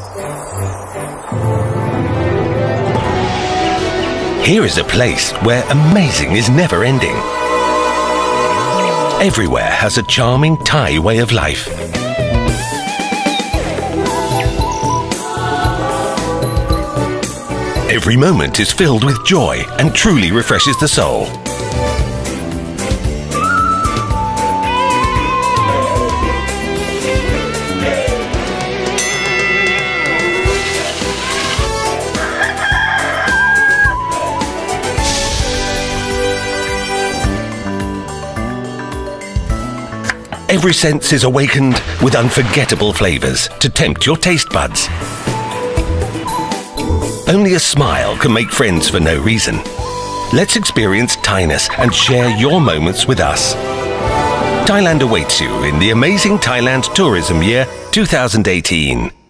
Here is a place where amazing is never ending. Everywhere has a charming Thai way of life. Every moment is filled with joy and truly refreshes the soul. Every sense is awakened with unforgettable flavors to tempt your taste buds. Only a smile can make friends for no reason. Let's experience Thainess and share your moments with us. Thailand awaits you in the amazing Thailand Tourism Year 2018.